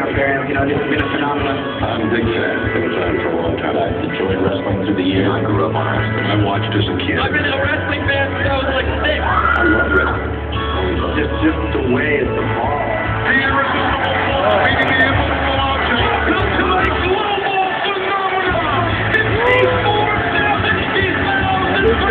experience. You know, this has been a phenomenon. I'm a big fan. I've been a fan for a long time. I've enjoyed wrestling through the years. I grew up on wrestling. I watched as a kid. I've been a wrestling fan since I was like 6. I love wrestling. Just the way it's evolved. The irresistible force feeding the immovable object. Not to a global phenomenon. 54,000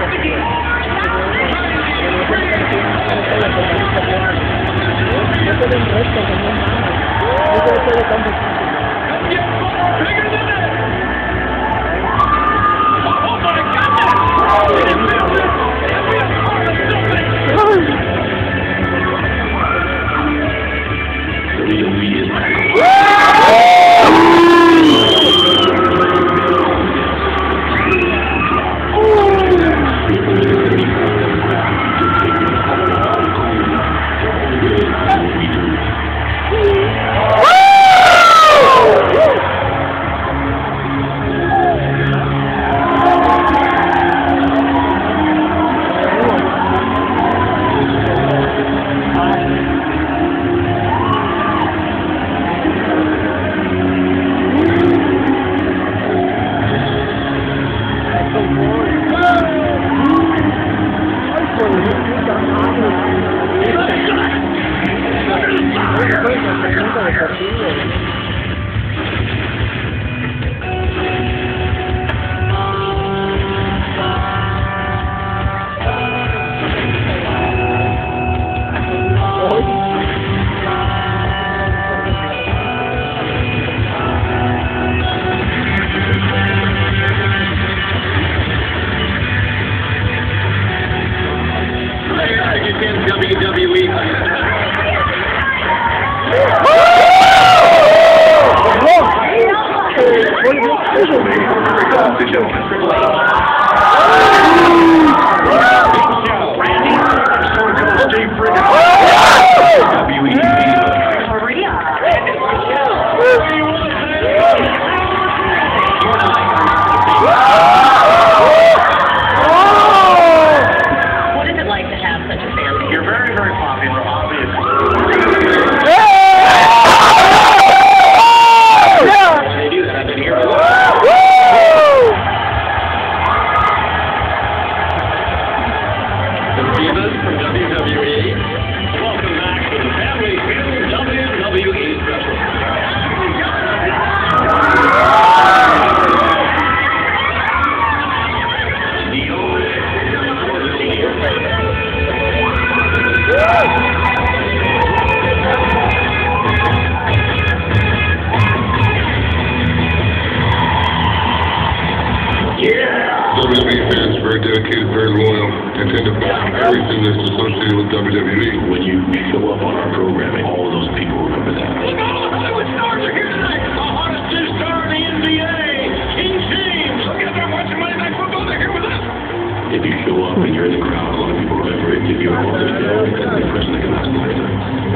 WWE fans are very dedicated, very loyal, and tend to back everything that's associated with WWE. When you show up on our programming, all of those people remember that. Look, all the Hollywood stars are here tonight. The hottest new star in the NBA, King James. Look at them watching Monday Night Football. They're here with us. If you show up and you're in the crowd, a lot of people remember it. If you're on the show, it's an impression that can last a lifetime.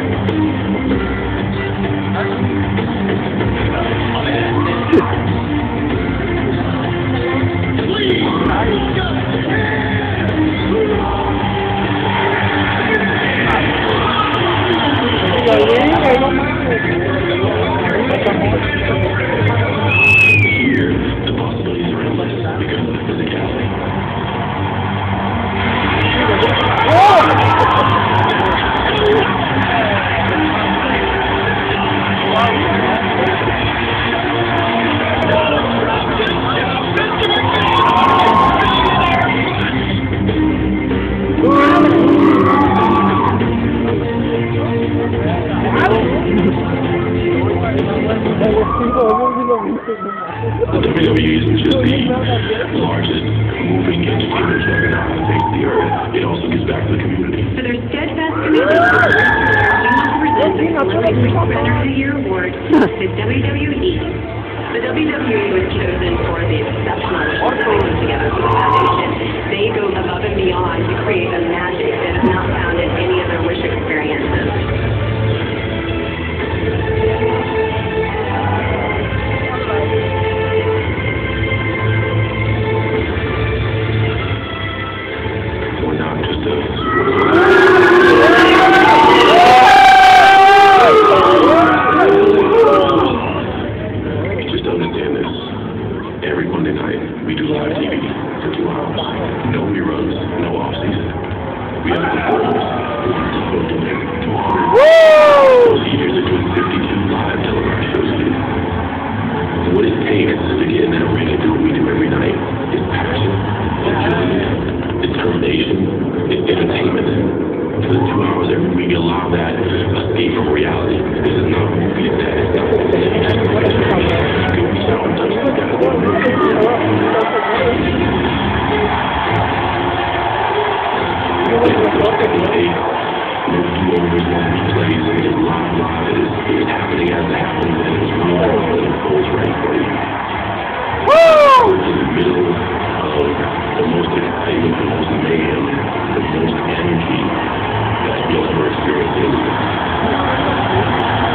Here, the possibilities are endless because of the physicality. WWE isn't just the largest moving entertainment juggernaut on the face of the earth. It also gives back to the community. For their steadfast commitment to present the Columbia Winner of the Year Award to WWE. The WWE was chosen for the exceptional work they put together for the foundation. They go above and beyond to create a magic that is not found in any other Wish experiences. We're not just a happening as it happens, and it's really the goals right for you. Woo! In the middle of the most excitement, the most mayhem, the most energy that you'll ever experience in your life.